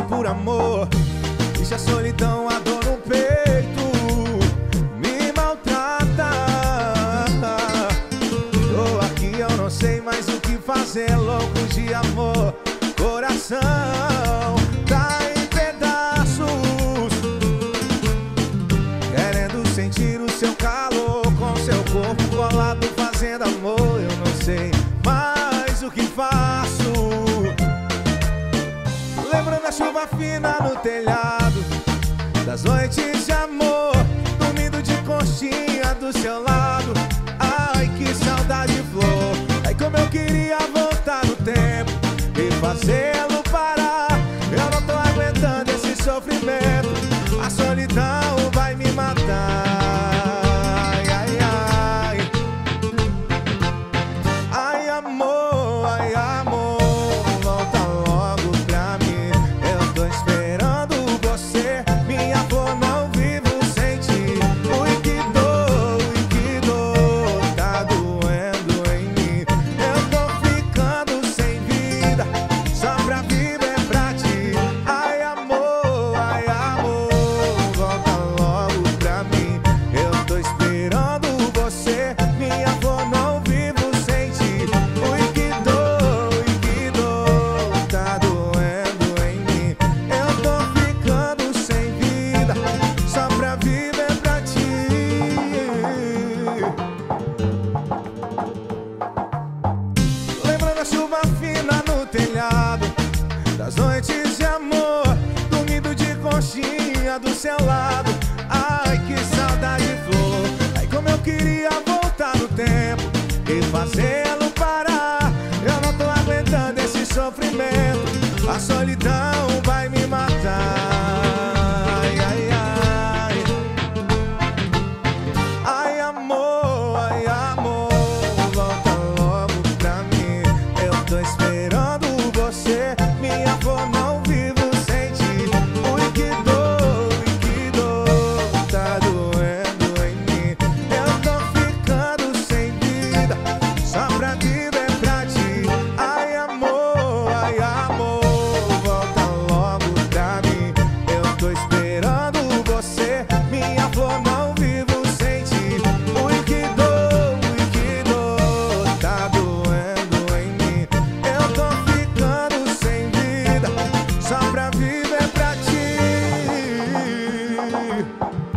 por amor. Deixa a solidão, a dor no peito me maltrata. Tô aqui, eu não sei mais o que fazer. Louco de amor, coração tá em pedaços, querendo sentir o seu calor, com seu corpo colado fazendo amor. Eu não sei mais o que faço. Lembrando a chuva fina no telhado, das noites de amor, dormindo de conchinha do seu lado. Ai, que saudade, flor. Ai, como eu queria voltar no tempo e fazê-lo parar. Eu não tô aguentando esse sofrimento, a solidão vai me matar. Ai, ai, ai, ai, amor, volta logo pra mim. Eu tô esperando você, minha flor, não vivo sem ti. Ui, que dor, tá doendo em mim. Eu tô ficando sem vida, só pra viver pra ti. Ai, amor, volta logo pra mim. Eu tô esperando você, minha flor, não vivo sem ti. Ui, que dor, tá doendo em mim. Eu tô ficando sem vida, só pra viver pra ti. Lembrando a chuva fina no telhado, das noites de amor, dormindo de conchinha do seu lado. Ai, que saudade, flor. Ai, como eu queria voltar no tempo e fazê-lo parar. Eu não tô aguentando esse sofrimento, a solidão vai me matar. Ai, ai, ai, ai, amor, volta logo pra mim. Eu tô esperando você, minha flor, não vivo sem ti. Ui, que dor, tá doendo em mim. Eu tô ficando sem vida, só pra viver pra ti. Ai, amor, volta logo pra mim. Eu tô esperando você, minha flor, não vivo sem ti. Ui, que dor, tá doendo em mim. Eu tô ficando sem vida, só pra viver pra ti.